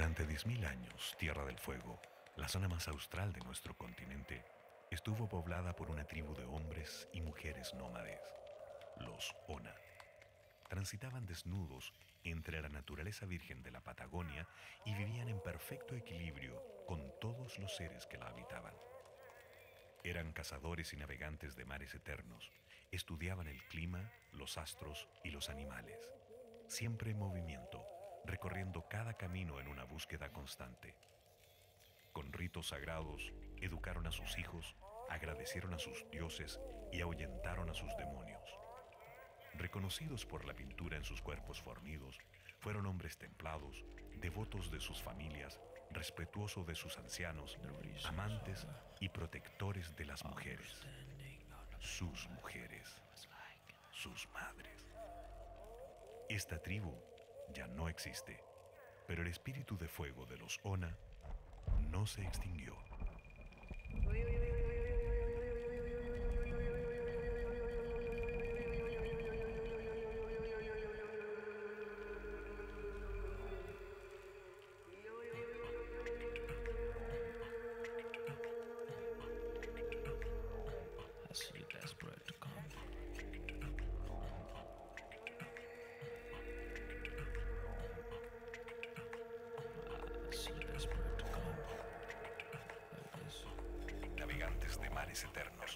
Durante 10.000 años, Tierra del Fuego, la zona más austral de nuestro continente, estuvo poblada por una tribu de hombres y mujeres nómades, los Ona. Transitaban desnudos entre la naturaleza virgen de la Patagonia y vivían en perfecto equilibrio con todos los seres que la habitaban. Eran cazadores y navegantes de mares eternos, estudiaban el clima, los astros y los animales, siempre en movimiento, recorriendo cada camino en una búsqueda constante. Con ritos sagrados, educaron a sus hijos, agradecieron a sus dioses y ahuyentaron a sus demonios. Reconocidos por la pintura en sus cuerpos fornidos, fueron hombres templados, devotos de sus familias, respetuosos de sus ancianos, amantes y protectores de las mujeres, sus mujeres, sus madres. Esta tribu ya no existe, pero el espíritu de fuego de los Ona no se extinguió. I see you desperate to come. I see you desperate to come. Like this. Navegantes de mares eternos.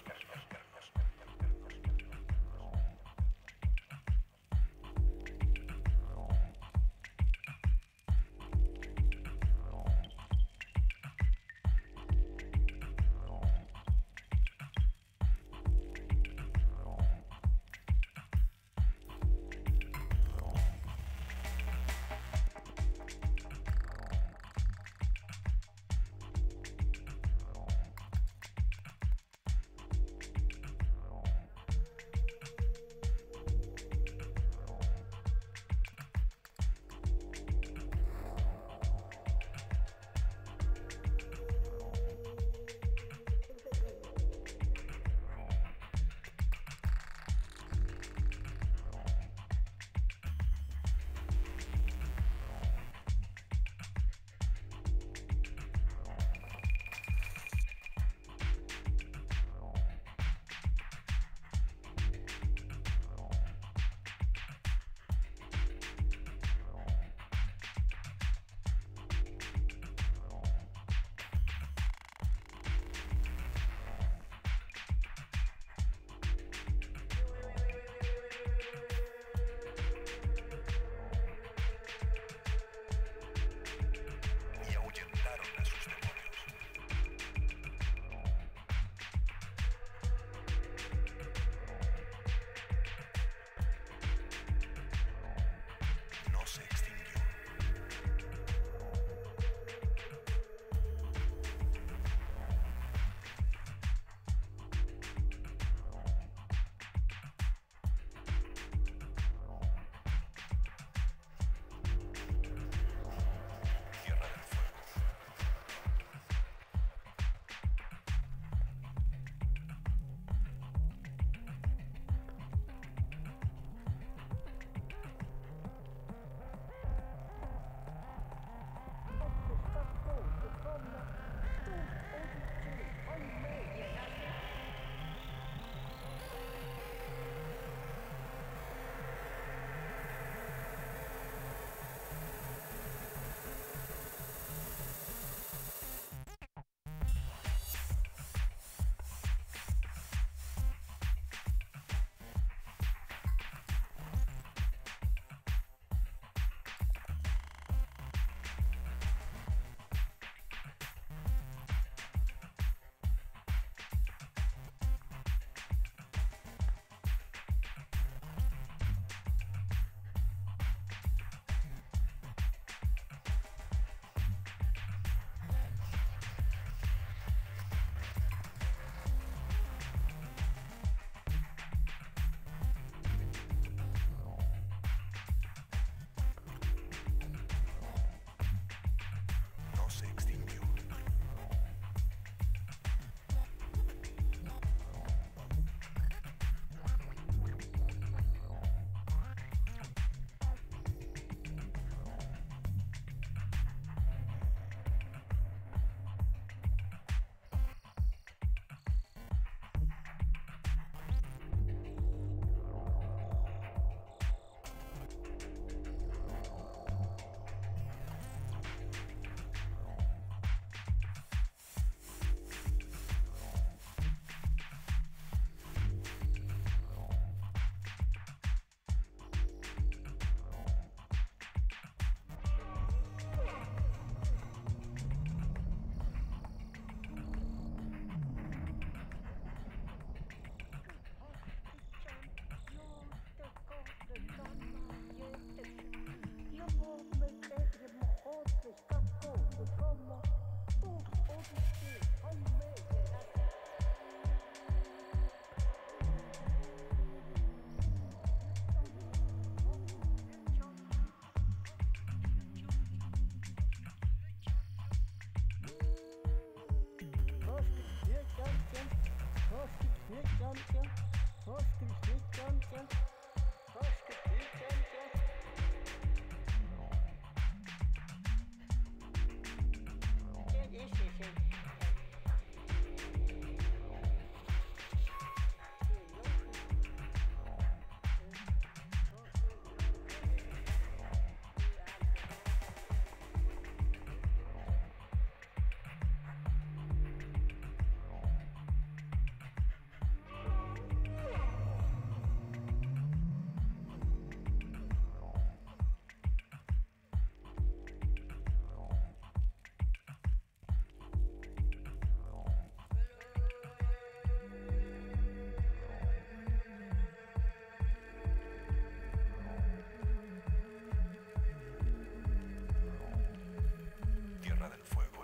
Tierra del Fuego.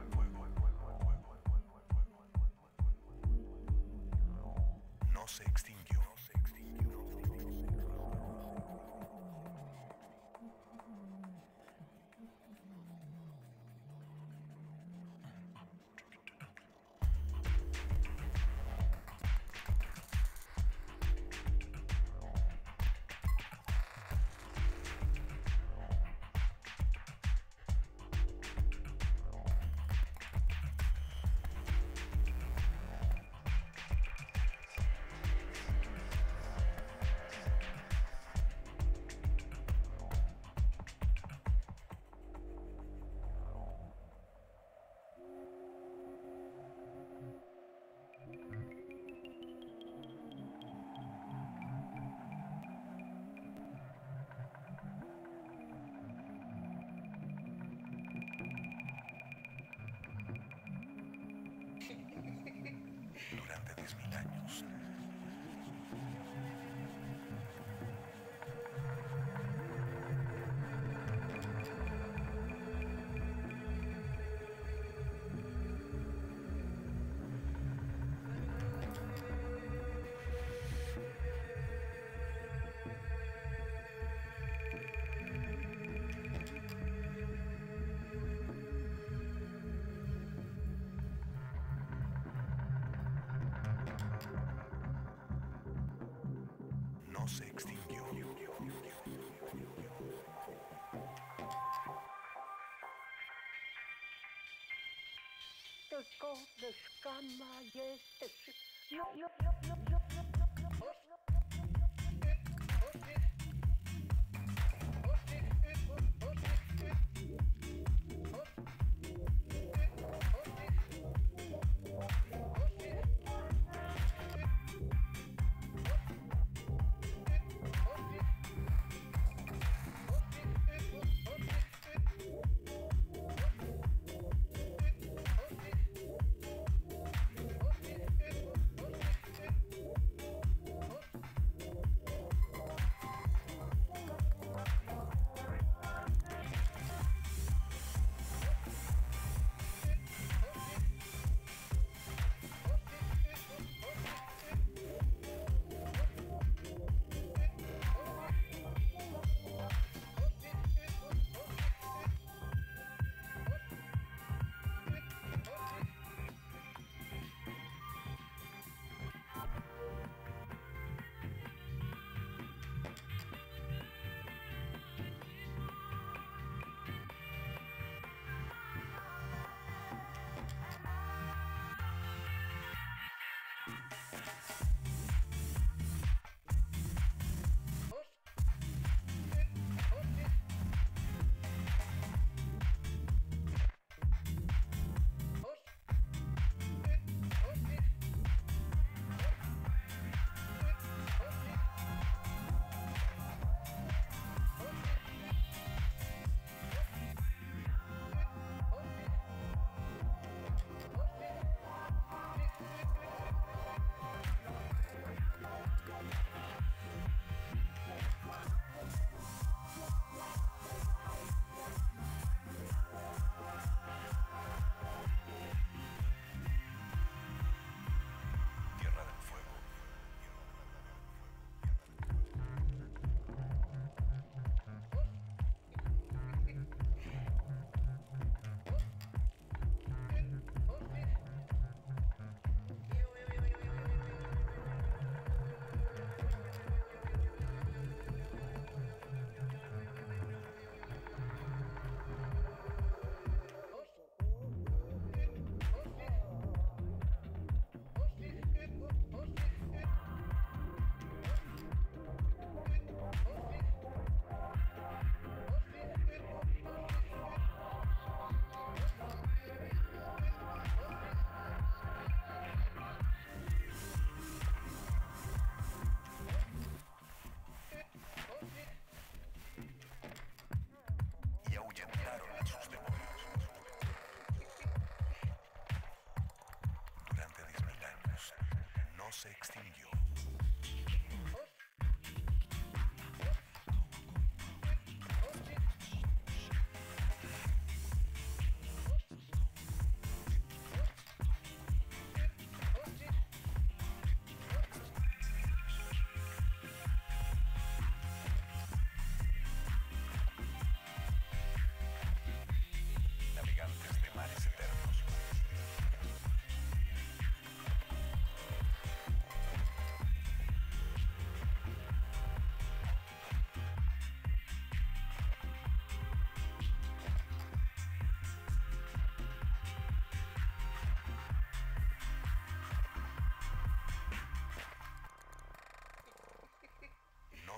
No se extinguió. Durante 10.000 años. No se extinguió.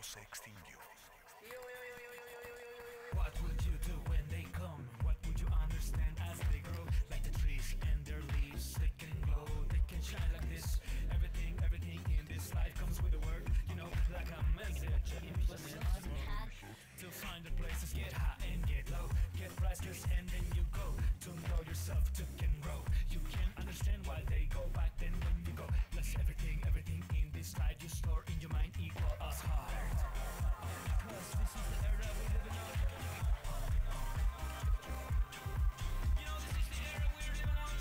no se extinguió. What would you do when they come? What would you understand as they grow? Like the trees and their leaves, they can glow, they can shine like this. Everything in this life comes with a word, you know, like a message. To find the places, get high and get low, get priceless and then you go. To know yourself, to can grow. You can understand why they go back then when you go. Less everything in this life you store in your mind equal as heart. Cause this is the era we live in. You know this is the era we're living on.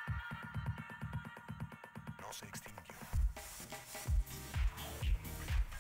se extinguió.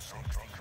sé.